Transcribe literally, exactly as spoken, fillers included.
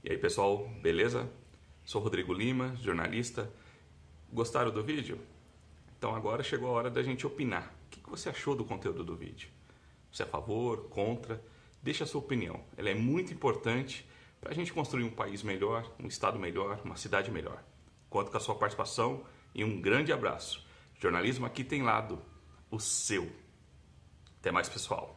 E aí pessoal, beleza? Sou Rodrigo Lima, jornalista. Gostaram do vídeo? Então agora chegou a hora da gente opinar. O que você achou do conteúdo do vídeo? Você é a favor, contra? Deixa a sua opinião. Ela é muito importante para a gente construir um país melhor, um estado melhor, uma cidade melhor. Conto com a sua participação e um grande abraço. Jornalismo aqui tem lado, o seu. Até mais, pessoal.